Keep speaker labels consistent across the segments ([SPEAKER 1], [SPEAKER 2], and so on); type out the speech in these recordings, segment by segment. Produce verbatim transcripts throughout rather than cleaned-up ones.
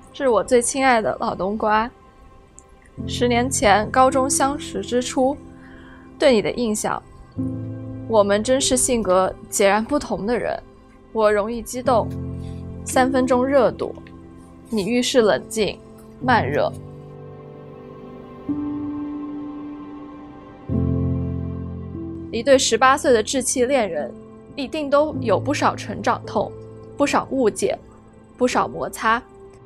[SPEAKER 1] 致我最亲爱的老冬瓜。十年前高中相识之初，对你的印象，我们真是性格截然不同的人。我容易激动，三分钟热度；你遇事冷静，慢热。一对十八岁的稚气恋人，一定都有不少成长痛，不少误解，不少摩擦。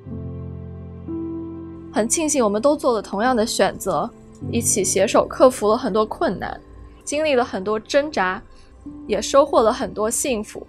[SPEAKER 1] 很庆幸我们都做了同样的选择，一起携手克服了很多困难，经历了很多挣扎，也收获了很多幸福。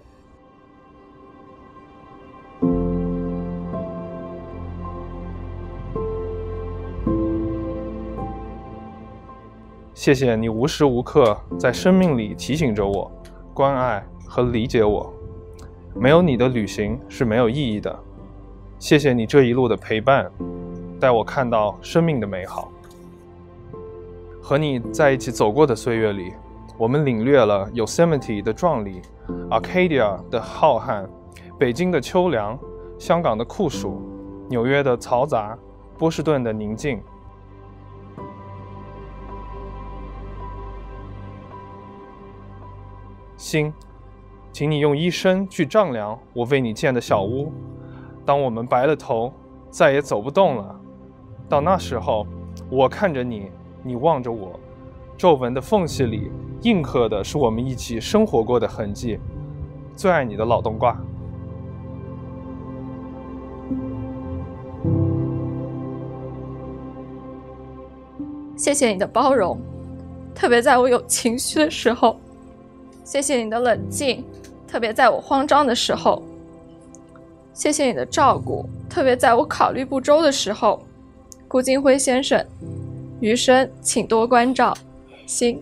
[SPEAKER 2] 谢谢你无时无刻在生命里提醒着我，关爱和理解我。没有你的旅行是没有意义的。谢谢你这一路的陪伴，带我看到生命的美好。和你在一起走过的岁月里，我们领略了 Yosemite 的壮丽， Arcadia 的浩瀚，北京的秋凉，香港的酷暑，纽约的嘈杂，波士顿的宁静。心，请你用一生去丈量我为你建的小屋。当我们白了头，再也走不动了，到那时候，我看着你，你望着我，皱纹的缝隙里印刻的是我们一起生活过的痕迹。最爱你的老冬瓜。
[SPEAKER 1] 谢谢你的包容，特别在我有情绪的时候。谢谢你的冷静，特别在我慌张的时候。谢谢你的照顾，特别在我考虑不周的时候。顾金辉先生，余生请多关照。心。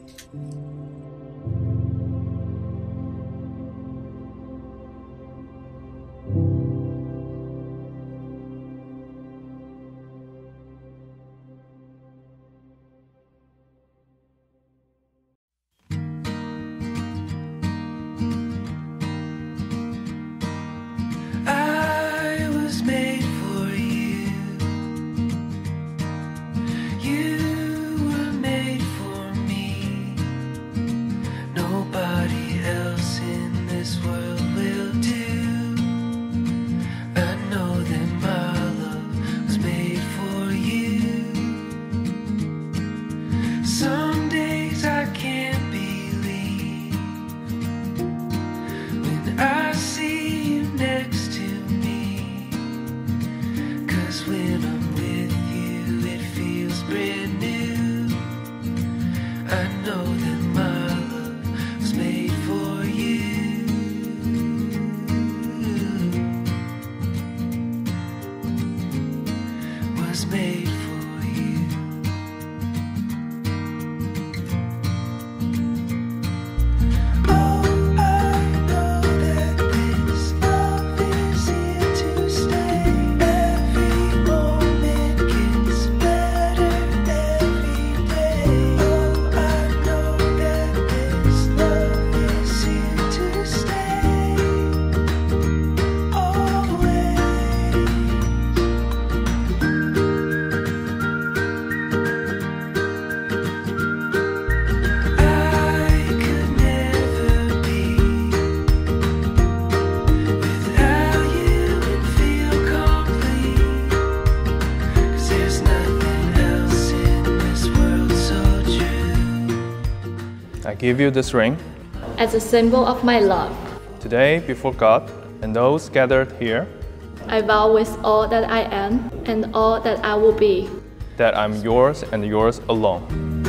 [SPEAKER 2] I give you this ring
[SPEAKER 1] as a symbol of my love.
[SPEAKER 2] Today, before God and those gathered here,
[SPEAKER 1] I vow with all that I am and all that I will be,
[SPEAKER 2] that I'm yours and yours alone.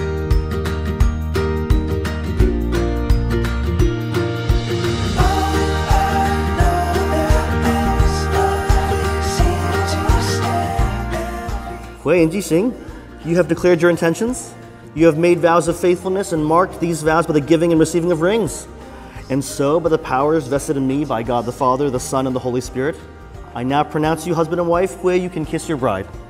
[SPEAKER 3] Hui and Jixin, you have declared your intentions. You have made vows of faithfulness and marked these vows by the giving and receiving of rings. And so, by the powers vested in me by God the Father, the Son, and the Holy Spirit, I now pronounce you husband and wife. Hui, you can kiss your bride.